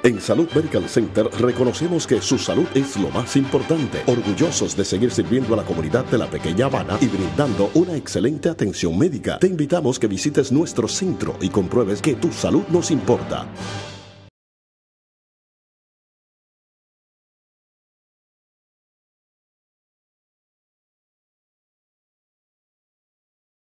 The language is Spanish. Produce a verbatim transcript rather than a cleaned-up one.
En Salud Medical Center reconocemos que su salud es lo más importante, orgullosos de seguir sirviendo a la comunidad de la Pequeña Habana y brindando una excelente atención médica. Te invitamos que visites nuestro centro y compruebes que tu salud nos importa.